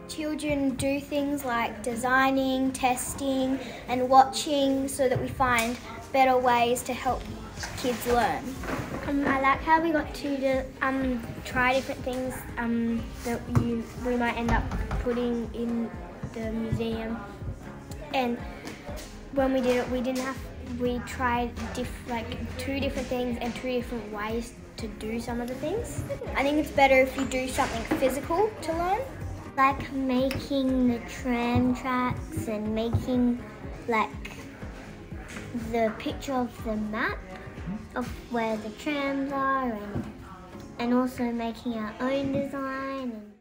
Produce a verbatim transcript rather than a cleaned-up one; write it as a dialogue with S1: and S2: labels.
S1: children do things like designing, testing and watching so that we find better ways to help kids learn.
S2: Um, I like how we got to do, um, try different things um, that you, we might end up putting in the museum. And when we did it, we didn't have, we tried diff, like two different things and two different ways to do some of the things.
S1: I think it's better if you do something physical to learn.
S2: Like making the tram tracks and making like the picture of the map of where the trams are, and, and also making our own design. And